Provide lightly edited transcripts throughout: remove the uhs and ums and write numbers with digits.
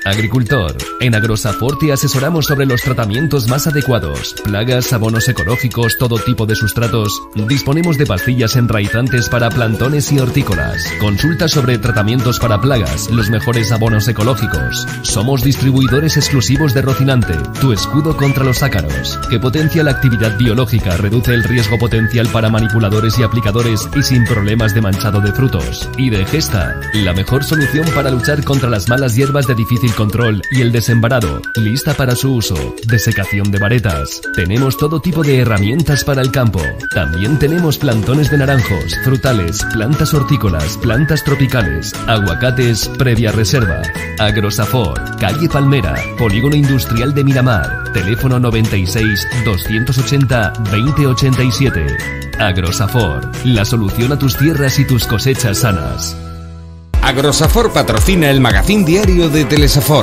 Agricultor. En Agrosafor te asesoramos sobre los tratamientos más adecuados, plagas, abonos ecológicos, todo tipo de sustratos. Disponemos de pastillas enraizantes para plantones y hortícolas. Consulta sobre tratamientos para plagas, los mejores abonos ecológicos. Somos distribuidores exclusivos de Rocinante, tu escudo contra los ácaros, que potencia la actividad biológica, reduce el riesgo potencial para manipuladores y aplicadores y sin problemas de manchado de frutos. Y de Gesta, la mejor solución para luchar contra las malas hierbas de difícil control y el desembarado, lista para su uso. Desecación de varetas. Tenemos todo tipo de herramientas para el campo. También tenemos plantones de naranjos, frutales, plantas hortícolas, plantas tropicales, aguacates previa reserva. Agrosafor, calle Palmera, Polígono Industrial de Miramar, teléfono 96 280 2087. Agrosafor, la solución a tus tierras y tus cosechas sanas. Agrosafor patrocina el magazín diario de Telesafor.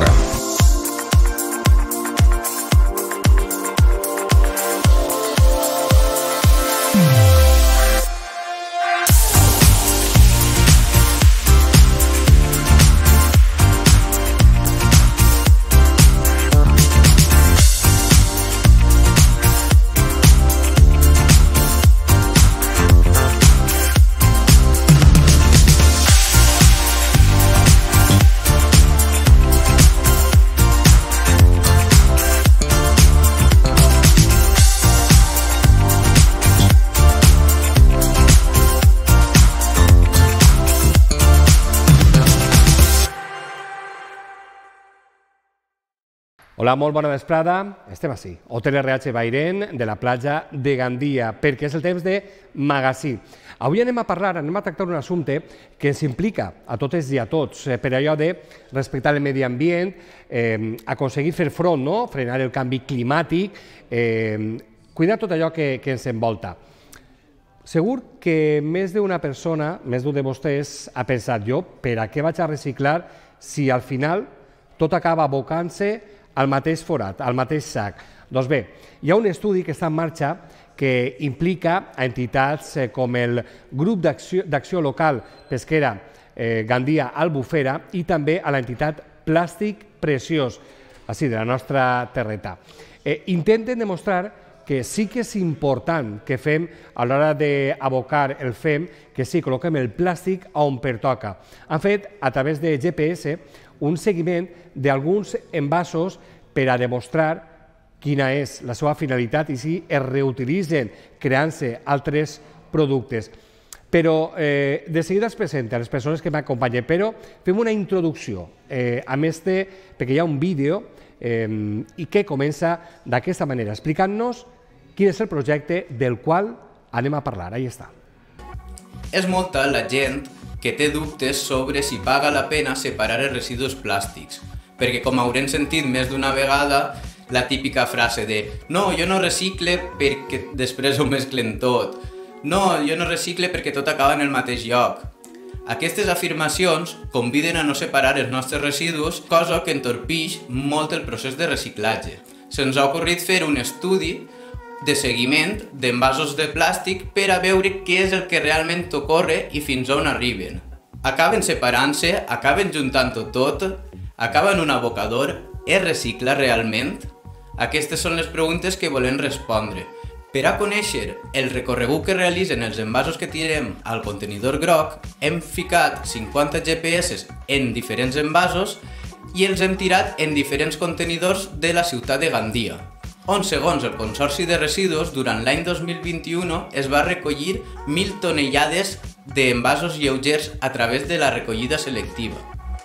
Hola, molt bona vesprada. Estem així, Hotel RH Bairén, de la platja de Gandia, perquè és el temps de magazín. Avui anem a tractar un assumpte que ens implica a totes i a tots, per allò de respectar el medi ambient, aconseguir fer front, frenar el canvi climàtic, cuidar tot allò que ens envolta. Segur que més d'una persona, més d'un de vostès, ha pensat jo, per a què vaig a reciclar si al final tot acaba abocant-se al mateix forat, al mateix sac. Doncs bé, hi ha un estudi que està en marxa que implica a entitats com el Grup d'Acció Local Pesquera Gandia Albufera i també a l'entitat Plàstic Preciós, així de la nostra terreta. Intenten demostrar que sí que és important que fem, a l'hora d'abocar el fem, que sí, col·loquem el plàstic on pertoca. Han fet, a través de GPS, un seguiment d'alguns envasos per a demostrar quina és la seva finalitat i si es reutilitzen creant-se altres productes. Però de seguida es presenta a les persones que m'acompanyen, però fem una introducció, perquè hi ha un vídeo i que comença d'aquesta manera, explicant-nos quin és el projecte del qual anem a parlar. Ahí està. És molta la gent que té dubtes sobre si paga la pena separar els residus plàstics, perquè com haurem sentit més d'una vegada, la típica frase de «No, jo no recicle perquè després ho mesclen tot», «No, jo no recicle perquè tot acaba en el mateix lloc». Aquestes afirmacions conviden a no separar els nostres residus, cosa que entorpeix molt el procés de reciclatge. Se'ns ha ocorrit fer un estudi de seguiment d'envasos de plàstic per a veure què és el que realment ocorre i fins on arriben. Acaben separant-se, acaben juntant-ho tot, acaben en un abocador, es recicla realment? Aquestes són les preguntes que volem respondre. Per a conèixer el recorregut que realitzen els envasos que tirem al contenidor groc, hem ficat 50 GPS en diferents envasos i els hem tirat en diferents contenidors de la ciutat de Gandia, on, segons el Consorci de Residus, durant l'any 2021 es va recollir 1.000 tonellades d'envasos lleugers a través de la recollida selectiva.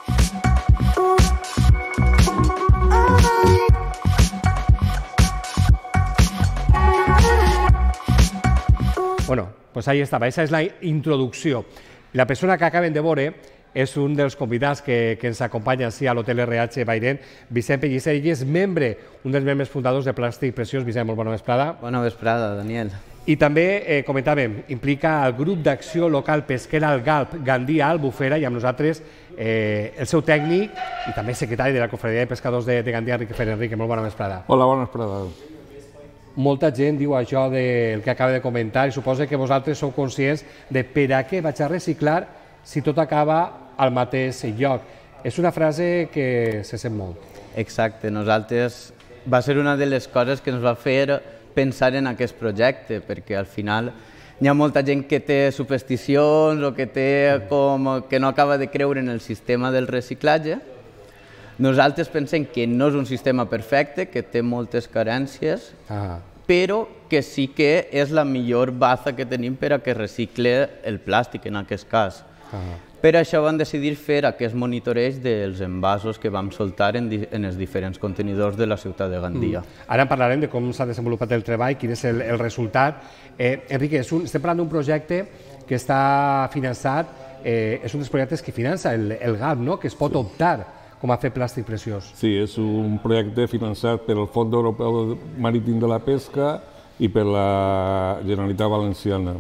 Bueno, pues ahí estava, esa és la introducció. La persona que acaben de veure és un dels convidats que ens acompanya a l'Hotel RH Bairén, Vicent Pellicer, i és un dels membres fundadors de Plàstic Preciós. Vicent, molt bona vesprada. Bona vesprada, Daniel. I també, comentàvem, implica el Grup d'Acció Local Pesquera al Galp Gandia Albufera i amb nosaltres el seu tècnic i també secretari de la Cofradia de Pescadors de Gandia, Enrique Fer. Enrique, molt bona vesprada. Hola, bona vesprada. Molta gent diu això del que acaba de comentar i suposa que vosaltres sou conscients de per a què vaig a reciclar si tot acaba al mateix lloc. És una frase que se sent molt. Exacte, nosaltres va ser una de les coses que ens va fer pensar en aquest projecte, perquè al final hi ha molta gent que té supersticions o que no acaba de creure en el sistema del reciclatge. Nosaltres pensem que no és un sistema perfecte, que té moltes carències, però que sí que és la millor base que tenim per a que recicle el plàstic en aquest cas. Per això vam decidir fer aquest monitoreig dels envasos que vam soltar en els diferents contenidors de la ciutat de Gandia. Ara en parlarem de com s'ha desenvolupat el treball, quin és el resultat. Enrique, estem parlant d'un projecte que està finançat, és un dels projectes que finança el GAP, que es pot optar com a fer plàstic preciós. Sí, és un projecte finançat pel Fons Europeu Marítim de la Pesca i per la Generalitat Valenciana.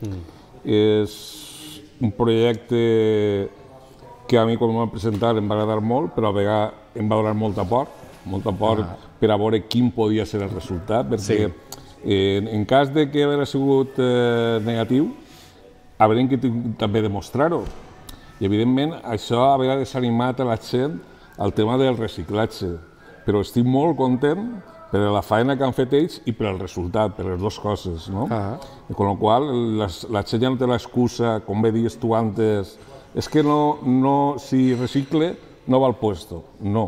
És un projecte que a mi quan em van presentar em va agradar molt, però a vegades em va donar molta por per a veure quin podia ser el resultat, perquè en cas de que hagués sigut negatiu, haurem que també demostrar-ho. I evidentment això havia desanimat a la gent al tema del reciclatge, però estic molt content per la feina que han fet ells i per el resultat, per les dues coses, no? Con lo qual, la gent ja no té l'excusa, com bé dius tu antes, és que si recicle no va al puesto. No.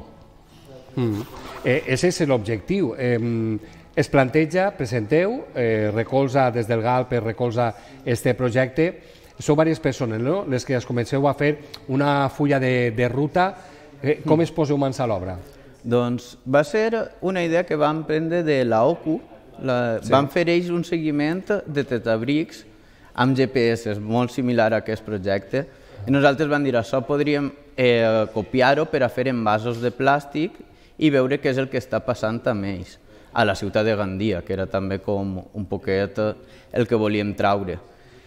Ese és l'objectiu. Es planteja, presenteu, recolza des del GALP, recolza este projecte. Sou diverses persones, no?, les que es comenceu a fer una fulla de ruta. Com es poseu mans a l'obra? Doncs va ser una idea que vam prendre de l'OCU. Van fer ells un seguiment de tetabrics amb GPS, molt similar a aquest projecte. I nosaltres vam dir, això podríem copiar-ho per a fer envasos de plàstic i veure què és el que està passant amb ells a la ciutat de Gandia, que era també com un poquet el que volíem traure.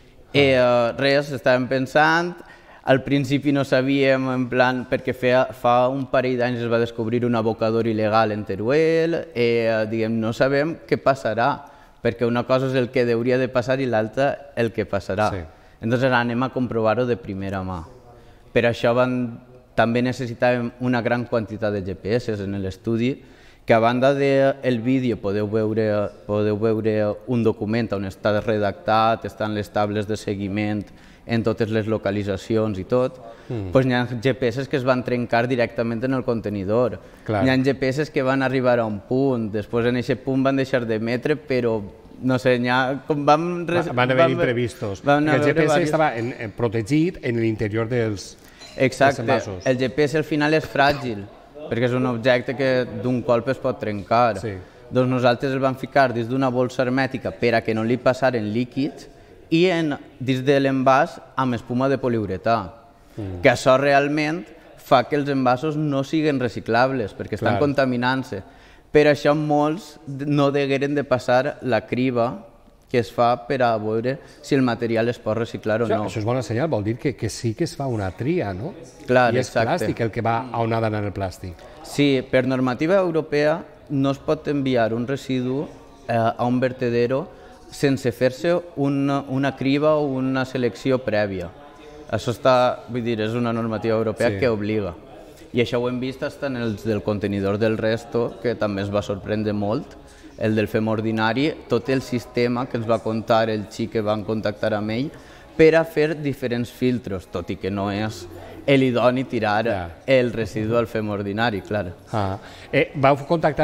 Res, estàvem pensant, al principi no sabíem, en plan, perquè fa un parell d'anys es va descobrir un abocador il·legal en Teruel, no sabem què passarà, perquè una cosa és el que hauria de passar i l'altra el que passarà. Entonces anem a comprovar-ho de primera mà. Per això també necessitàvem una gran quantitat de GPS en l'estudi, que a banda del vídeo podeu veure un document on està redactat, estan les tables de seguiment en totes les localitzacions i tot, doncs hi ha GPS que es van trencar directament en el contenidor. Hi ha GPS que van arribar a un punt, després en aquest punt van deixar d'emetre, però no sé, van haver imprevistos. El GPS estava protegit en l'interior dels envasos. Exacte, el GPS al final és fràgil, perquè és un objecte que d'un colp es pot trencar. Doncs nosaltres el vam ficar dins d'una bolsa hermètica per a que no li passaren líquids i dins de l'envàs amb espuma de poliuretà, que això realment fa que els envasos no siguin reciclables, perquè estan contaminant-se. Per això molts no degueren de passar la criba que es fa per a veure si el material es pot reciclar o no. Això és bona senyal, vol dir que sí que es fa una tria, no? Clar, i és plàstic el que va a on ha d'anar el plàstic. Sí, per normativa europea no es pot enviar un residu a un vertedero sense fer-se una criba o una selecció prèvia. Això és una normativa europea que obliga. I això ho hem vist fins en els del contenidor del resto, que també es va sorprendre molt, el del fem ordinari, tot el sistema que ens va contar el xic que van contactar amb ell per a fer diferents filtros, tot i que no és l'idoni tirar el residu al fem ordinari, clar. Vau contactar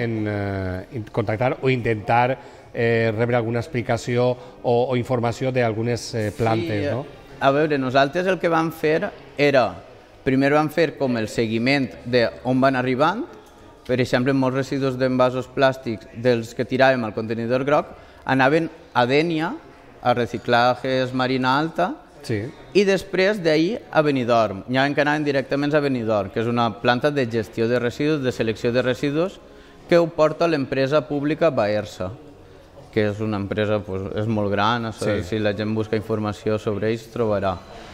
o intentar rebre alguna explicació o informació d'algunes plantes, no? A veure, nosaltres el que vam fer era, primer vam fer com el seguiment d'on van arribant. Per exemple, molts residus d'envasos plàstics dels que tiràvem al contenidor groc anaven a Dénia, a Reciclajes Marina Alta, i després d'ahir a Benidorm. N'hi havia que anaven directament a Benidorm, que és una planta de gestió de residus, de selecció de residus, que ho porta l'empresa pública Baersa, que és una empresa és molt gran, si la gent busca informació sobre ells trobarà.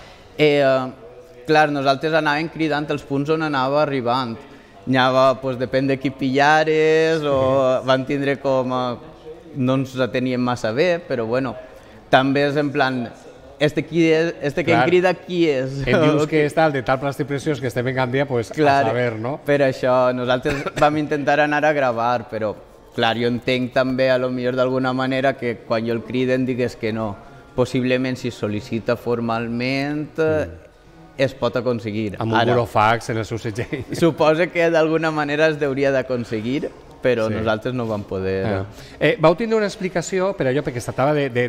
Clar, nosaltres anàvem cridant els punts on anava arribant. Depèn de qui pillares, o van tindre com... no ens la teníem massa bé, però bueno, també és en plan... este que em crida qui és? Em dius que és tal de tal plàstic preciós que estem en Gandia, doncs a saber, no? Per això nosaltres vam intentar anar a gravar, però clar, jo entenc també, a lo millor d'alguna manera, que quan jo el criden digués que no. Possiblement, si sol·licita formalment, es pot aconseguir. Amb un burofax en el seu segell. Suposo que d'alguna manera es hauria d'aconseguir, però nosaltres no vam poder... Vau tindre una explicació per allò, perquè es tractava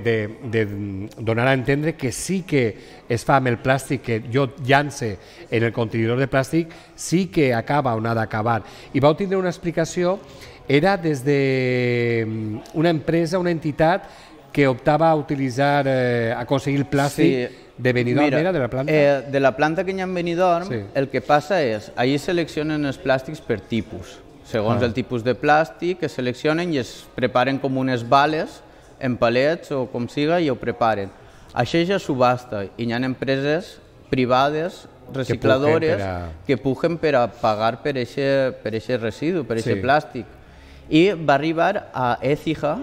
de donar a entendre que sí que es fa amb el plàstic que jo llance en el contenidor de plàstic, sí que acaba on ha d'acabar. I vau tindre una explicació, era des d'una empresa, una entitat que optava a utilitzar, a aconseguir el plàstic de Benidorm, era de la planta? De la planta que hi ha en Benidorm, el que passa és, allí seleccionen els plàstics per tipus. Segons el tipus de plàstic, es seleccionen i es preparen com unes bales, en palets o com siga, i ho preparen. Això ja subhasta, i hi ha empreses privades, recicladores, que pugen per a pagar per aquest residu, per aquest plàstic. I va arribar a Écija,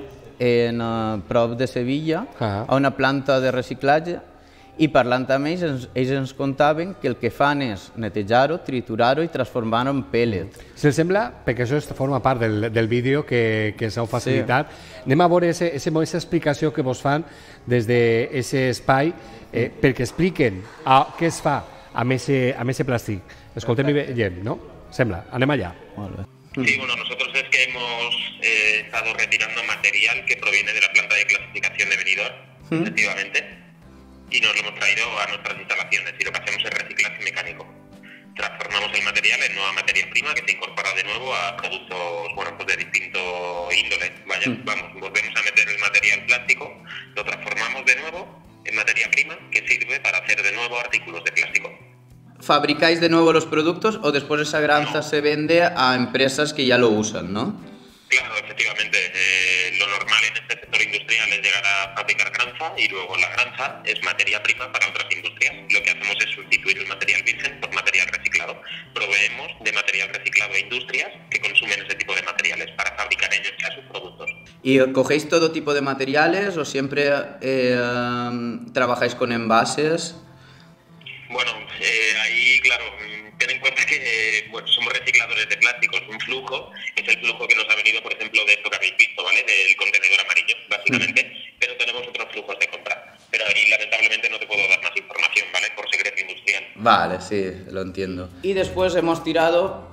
prop de Sevilla, a una planta de reciclatge, i parlant amb ells ens contaven que el que fan és netejar-ho, triturar-ho i transformar-ho en pellet. Si els sembla, perquè això forma part del vídeo que s'heu facilitat, anem a veure aquesta explicació que vos fan des d'aquest espai perquè expliquen què es fa amb aquest plàstic. Escoltem i veiem, ¿no? Sembla, anem allà. Sí, bueno, nosotros es que hemos estado retirando material que proviene de la planta de clasificación de Benidorm, efectivamente, y nos lo hemos traído a nuestras instalaciones y lo que hacemos es reciclaje mecánico. Transformamos el material en nueva materia prima que se incorpora de nuevo a productos, bueno, pues de distinto índole. Volvemos a meter el material plástico, lo transformamos de nuevo en materia prima que sirve para hacer de nuevo artículos de plástico. ¿Fabricáis de nuevo los productos o después esa granza se vende a empresas que ya lo usan, no? Claro, efectivamente. Lo normal en este sector industrial es llegar a fabricar granza y luego la granza es materia prima para otras industrias. Lo que hacemos es sustituir el material virgen por material reciclado. Proveemos de material reciclado a industrias que consumen ese tipo de materiales para fabricar ellos ya sus productos. ¿Y cogéis todo tipo de materiales o siempre trabajáis con envases? Bueno, ahí, claro, ten en cuenta que somos recicladores de plásticos. Un flujo es el flujo que nos ha venido, por ejemplo, de esto que habéis visto, ¿vale? Del contenedor amarillo, básicamente, pero tenemos otros flujos de compra. Pero ahí, lamentablemente, no te puedo dar más información, ¿vale? Por secreto industrial. Vale, sí, lo entiendo. Y después hemos tirado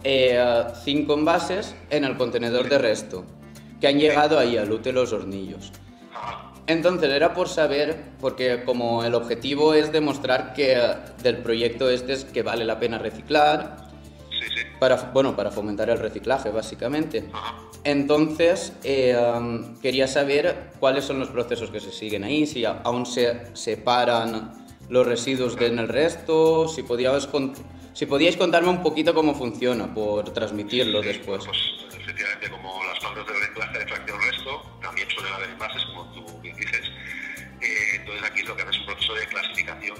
5 envases en el contenedor de resto, que han llegado ahí al UTE Los Hornillos. Entonces era por saber, porque como el objetivo es demostrar que del proyecto este es que vale la pena reciclar, para fomentar el reciclaje básicamente. Entonces quería saber cuáles son los procesos que se siguen ahí, si aún se separan los residuos en el resto, si podíais contarme un poquito cómo funciona, por transmitirlo después. Pues efectivamente, como las plantas de reciclaje de fracción resto, también suelen haber envases, como tú bien dices. Entonces aquí lo que hace es un proceso de clasificación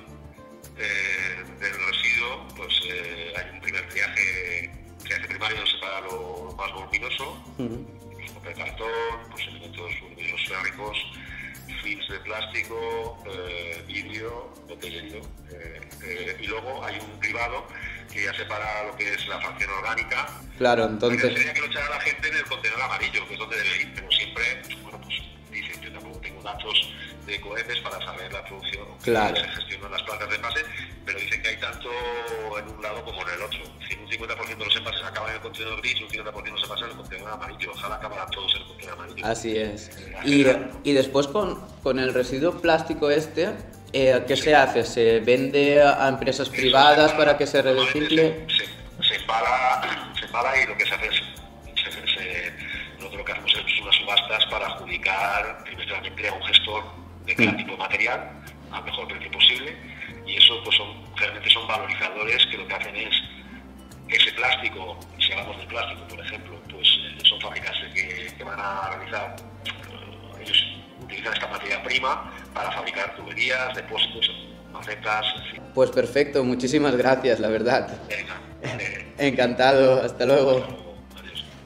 del residuo. Pues hay un primer triaje primario, separa lo más voluminoso, papel cartón, pues elementos voluminosos férricos, films de plástico, vidrio, botellero, y luego hay un cribado que ya separa lo que es la fracción orgánica. Claro, entonces... Sería que lo echara la gente en el contenedor amarillo, que es donde debe ir, pero siempre, bueno, pues dicen, yo tampoco tengo datos de cohetes para saber la producción que se gestiona en las plantas de envase, pero dicen que hay tanto en un lado como en el otro. Si un 50% de los envases acaban en el contenedor gris y un 50% se pasa en el contenedor amarillo. Ojalá acabaran todos en el contenedor amarillo. Así es. Y después con el residuo plástico este, ¿qué se hace? ¿Se vende a empresas privadas para que se recicle? Se embala y lo que se hace es nosotros lo que hacemos es unas subastas para adjudicar primeramente a un gestor de cada tipo de material al mejor precio posible, y eso pues realmente son valorizadores que lo que hacen es ese plástico, si hablamos del plástico por ejemplo, pues son fábricas que van a realizar, ellos utilizan esta materia prima para fabricar tuberías, depósitos, macetas, en fin. Pues perfecto, muchísimas gracias, la verdad. Venga, Encantado, hasta luego. Adiós.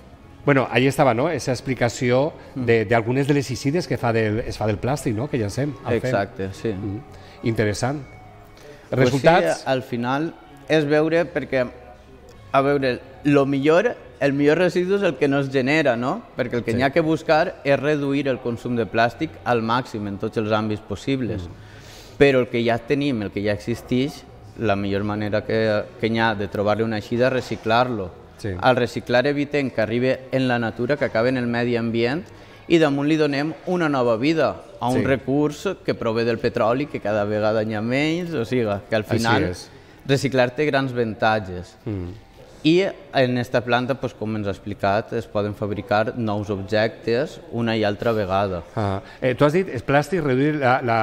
Bueno, ahí estava, no?, aquesta explicació d'algunes de les incides que es fa del plàstic, no?, que llancem. Exacte, sí. Interessant. Resultats? Sí, al final és veure, perquè, a veure, el millor residu és el que no es genera, no? Perquè el que n'hi ha que buscar és reduir el consum de plàstic al màxim en tots els àmbits possibles. Però el que ja tenim, el que ja existeix, la millor manera que n'hi ha de trobar-li una eixida és reciclar-lo. Al reciclar evitem que arribi en la natura, que acabi en el medi ambient, i damunt li donem una nova vida a un recurs que prové del petroli, que cada vegada n'hi ha menys, o sigui, que al final reciclar té grans avantatges. I en aquesta planta, com ens ha explicat, es poden fabricar nous objectes una i altra vegada. Tu has dit, el plàstic, reduir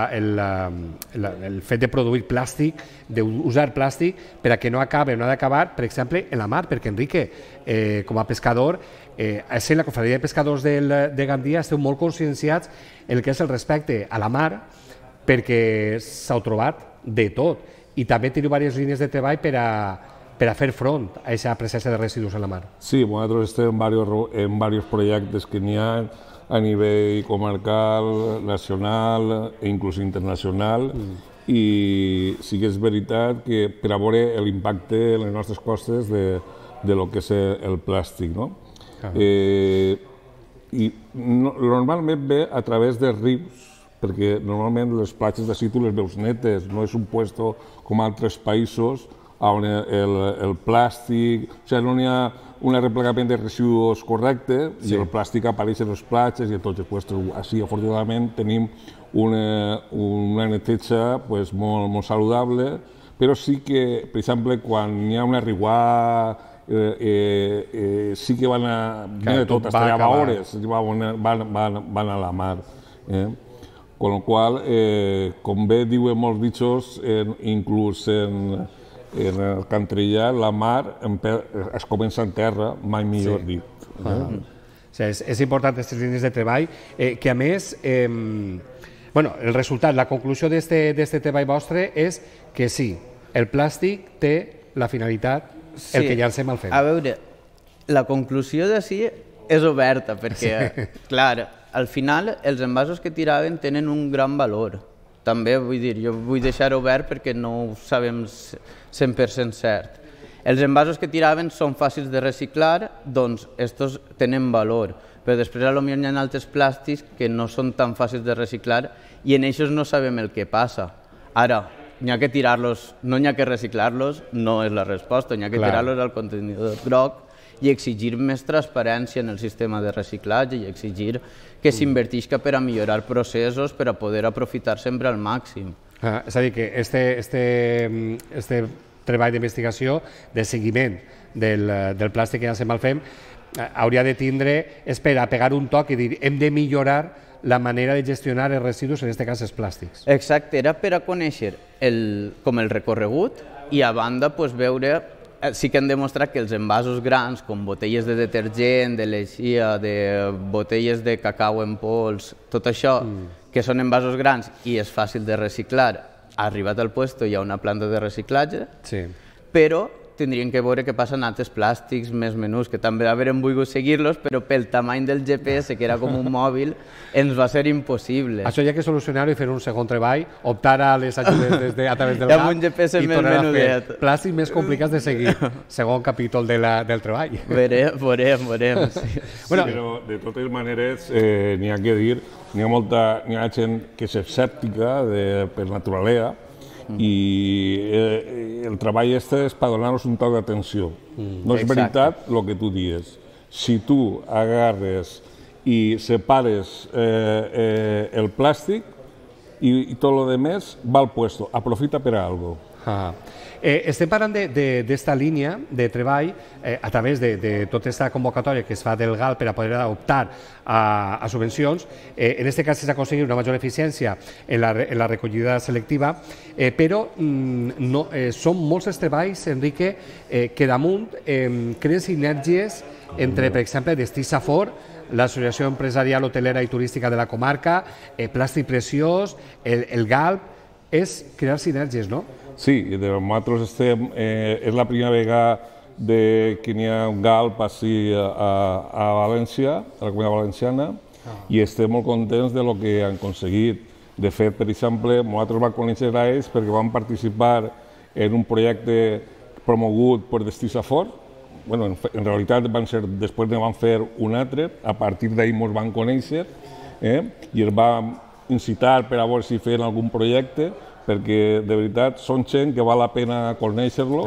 el fet de produir plàstic, d'usar plàstic, per a que no acabi, no ha d'acabar, per exemple, en la mar, perquè Enrique, com a pescador, en la Confraria de Pescadors de Gandia esteu molt conscienciats en el que és el respecte a la mar, perquè s'heu trobat de tot, i també teniu diverses línies de treball per a fer front a aquesta presència de residus en la mar. Sí, nosaltres estem en diversos projectes que n'hi ha a nivell comarcal, nacional e inclús internacional, i sí que és veritat que per a veure l'impacte en les nostres costes de lo que és el plàstic, no? I normalment ve a través de rius, perquè normalment les platges d'ací tu les veus netes, no és un puesto com altres països on el plàstic, o sigui, no hi ha un replegament de residus correcte i el plàstic apareix en les platges i en tots els puestos. Així, afortunadament, tenim una neteja molt saludable, però sí que, per exemple, quan hi ha una riuada, sí que van a tot, hasta allà a hores, van a la mar. Con lo qual, com bé diuen molts bitxos, inclús en el Cantrellà, la mar es comença en terra, mai millor dit. És important aquestes línies de treball, que a més, el resultat, la conclusió d'aquest treball vostre és que sí, el plàstic té la finalitat, el que llancem al fem. A veure, la conclusió d'ací és oberta, perquè, clar, al final els envasos que tiraven tenen un gran valor. També, vull dir, jo vull deixar obert perquè no ho sabem 100% cert. Els envasos que tiraven són fàcils de reciclar, doncs estos tenen valor, però després potser hi ha altres plàstics que no són tan fàcils de reciclar i en ells no sabem el que passa. Ara, n'hi ha que tirar-los, no n'hi ha que reciclar-los, no és la resposta, n'hi ha que tirar-los al contenidor groc i exigir més transparència en el sistema de reciclatge i exigir que s'invertisca per a millorar processos per a poder aprofitar sempre al màxim. És a dir, que este treball d'investigació, de seguiment del plàstic que llancem al FEM, hauria de tindre, és per a pegar un toc i dir hem de millorar la manera de gestionar els residus, en aquest cas els plàstics. Exacte, era per a conèixer com el recorregut i a banda veure. Sí que hem demostrat que els envasos grans, com botelles de detergent, de leixia, de botelles de cacau en pols, tot això, que són envasos grans i és fàcil de reciclar, ha arribat al lloc, hi ha una planta de reciclatge, però tindrien que veure què passa en altres plàstics més menús, que també haurem volgut seguir-los, però pel tamany del GPS, que era com un mòbil, ens va ser impossible. Això hi ha que solucionar-ho i fer un segon treball, optar a les ajudes a través del GAP i tornar a fer plàstics més complicats de seguir. Segon capítol del treball. Veurem. Però, de totes maneres, n'hi ha que dir, n'hi ha gent que és escèptica per naturalesa, i el treball és per donar-nos un toc d'atenció. No és veritat el que tu dius. Si tu agarres i separes el plàstic i tot el demés va al puesto, aprofita per a algo. Estem parlant d'esta línia de treball a través de tota aquesta convocatòria que es fa del GAL per a poder optar a subvencions. En aquest cas s'ha aconseguit una major eficiència en la recollida selectiva, però són molts els treballs, Enrique, que damunt creen sinergies entre, per exemple, Destí Safor, l'Associació Empresarial Hotelera i Turística de la comarca, Plàstic Preciós, el GAL, és crear sinergies, no? Sí, nosaltres és la primera vegada de que n'hi ha un GALP així a València, a la Comunitat Valenciana, i estem molt contents de lo que han aconseguit. De fet, per exemple, nosaltres vam conèixer a ells perquè vam participar en un projecte promogut per Destí Safor. Bueno, en realitat després ne van fer un altre, a partir d'ahir ens van conèixer i ens vam incitar per a veure si feien algun projecte, perquè de veritat són gent que val la pena conèixer-lo,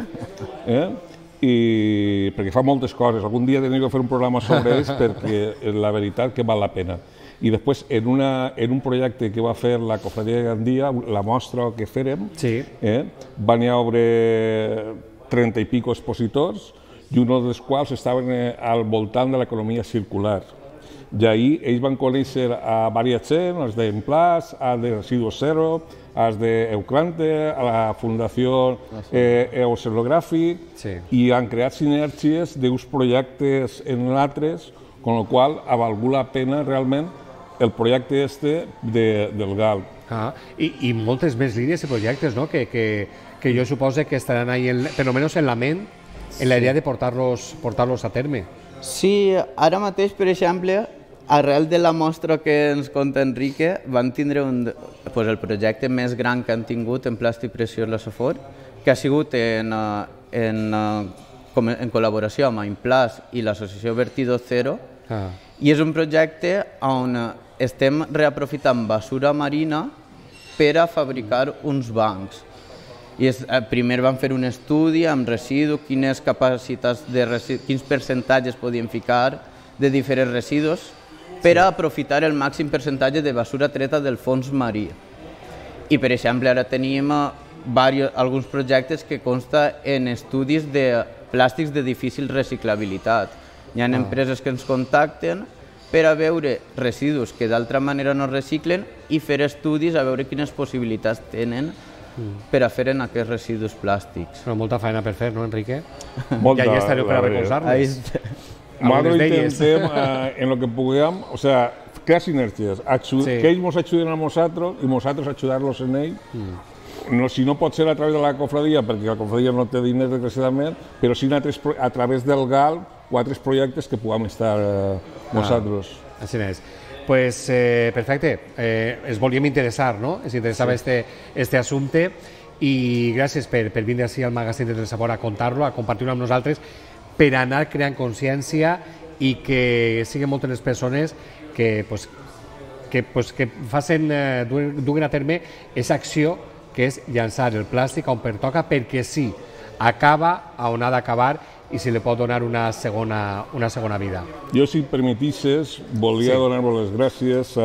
i perquè fa moltes coses. Algun dia teniu que fer un programa sobre ells perquè la veritat que val la pena. I després, en un projecte que va fer la Cofradia de Gandia, la mostra que fèrem, van haver 30 i pico expositors, i un dels quals estaven al voltant de l'economia circular. I ahir ells van conèixer a diversa gent, els d'Emplàs, els de Residuos Zero, els d'Euclante, a la Fundació Oceanogràfic, i han creat sinergies d'uns projectes en altres, amb la qual ha valgut la pena realment el projecte del GALP. I moltes més línies i projectes, no?, que jo suposo que estaran ahí, per almenys en la ment, en la idea de portar-los a terme. Sí, ara mateix, per exemple, arrel de la mostra que ens conta Enrique, van tindre el projecte més gran que han tingut en plàstic preciós la Safor, que ha sigut en col·laboració amb Implàs i l'associació Vertido Zero, i és un projecte on estem reaprofitant basura marina per a fabricar uns bancs. Primer vam fer un estudi amb residus, quines capacitats de quins percentatges podien ficar de diferents residus per a aprofitar el màxim percentatge de basura treta del fons marí. I, per exemple, ara tenim alguns projectes que consta en estudis de plàstics de difícil reciclabilitat. Hi ha empreses que ens contacten per a veure residus que d'altra manera no reciclen i fer estudis a veure quines possibilitats tenen per a fer en aquests residus plàstics. Però molta feina per fer, no, Enrique? Molta, I allà estareu per a recolzar-los. Nosaltres intentem, en el que puguem, crear sinergies, que ells ens ajuden a nosaltres i nosaltres ajudar-los en ells. Si no pot ser a través de la cofradia, perquè la cofradia no té diners, desgraciadament, però sí a través del GALP o altres projectes que puguem estar nosaltres. Així és. Pues perfecte, es volíem interessar, no? Es interessava este assumpte i gràcies per vindre així al magazín de Telesapor a contar-lo, a compartir-ho amb nosaltres, per anar creant consciència i que siguin moltes les persones que duguin a terme aquesta acció que és llançar el plàstic on pertoca, perquè sí, acaba on ha d'acabar i se li pot donar una segona vida. Jo, si em permetisses, volia donar-vos les gràcies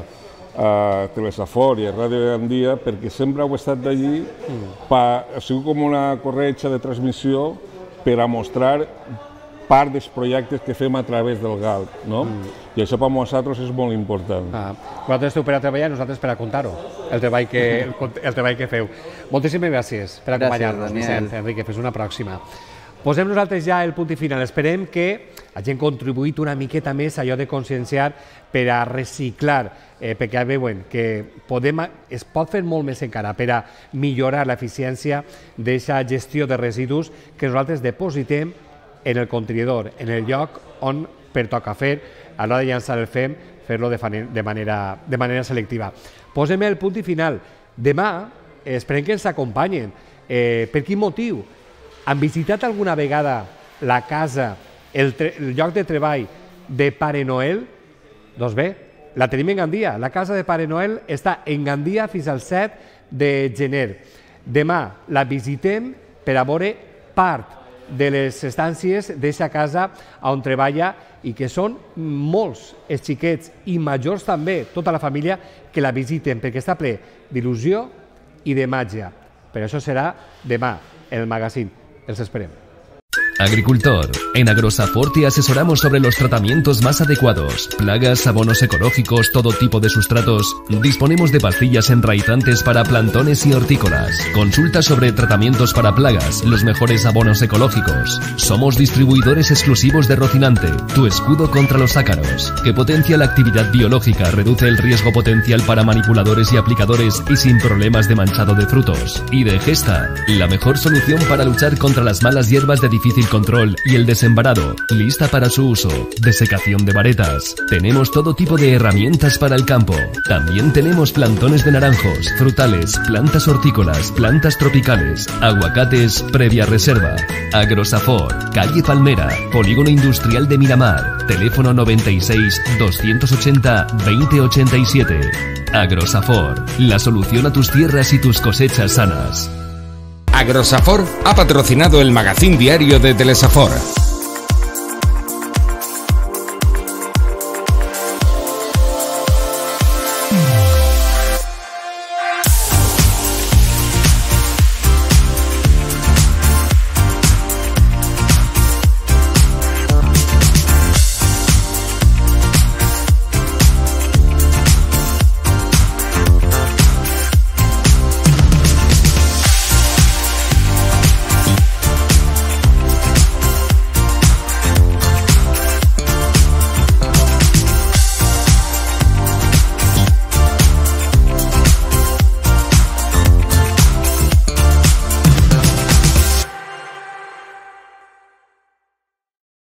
a Telesafor i a Ràdio de Gandia perquè sempre heu estat d'allí, ha sigut com una corretja de transmissió per a mostrar part dels projectes que fem a través del GALP, no? I això per nosaltres és molt important. Vosaltres esteu per a treballar i nosaltres per a contar-ho, el treball que feu. Moltíssimes gràcies per acompanyar-nos, Vicent, Enrique, fins una pròxima. Posem nosaltres ja el punt i final. Esperem que hagin contribuït una miqueta més a allò de conscienciar per a reciclar, perquè ja veuen que es pot fer molt més encara per a millorar l'eficiència d'aquesta gestió de residus que nosaltres depositem en el contenidor, en el lloc on pertoca fer, a l'hora de llançar el fem, fer-lo de manera selectiva. Posem el punt i final. Demà esperem que ens acompanyen. Per quin motiu? Han visitat alguna vegada la casa, el lloc de treball de Pare Noel? Doncs bé, la tenim en Gandia. La casa de Pare Noel està en Gandia fins al 7 de gener. Demà la visitem per a veure part de les estàncies d'aquesta casa on treballa i que són molts els xiquets i majors també, tota la família, que la visiten perquè està ple d'il·lusió i de màgia. Però això serà demà en el magazín. Els esperem. Agricultor. En Agrosafor te asesoramos sobre los tratamientos más adecuados. Plagas, abonos ecológicos, todo tipo de sustratos. Disponemos de pastillas enraizantes para plantones y hortícolas. Consulta sobre tratamientos para plagas, los mejores abonos ecológicos. Somos distribuidores exclusivos de Rocinante, tu escudo contra los ácaros, que potencia la actividad biológica, reduce el riesgo potencial para manipuladores y aplicadores y sin problemas de manchado de frutos. Y de Gesta, la mejor solución para luchar contra las malas hierbas de difícil fácil control y el desembarado, lista para su uso. Desecación de varetas. Tenemos todo tipo de herramientas para el campo. También tenemos plantones de naranjos, frutales, plantas hortícolas, plantas tropicales, aguacates previa reserva. Agrosafor, calle Palmera, Polígono Industrial de Miramar, teléfono 96 280 2087. Agrosafor, la solución a tus tierras y tus cosechas sanas. Agrosafor ha patrocinado el magazín diario de Telesafor.